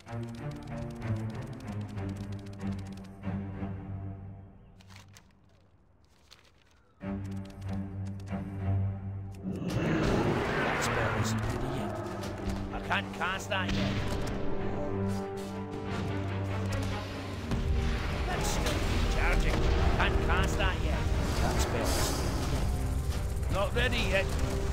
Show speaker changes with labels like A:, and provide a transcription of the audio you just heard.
A: That spell isn't ready yet. I can't cast that yet. That's still recharging. Can't cast that yet. That spell isn't ready yet. Not ready yet.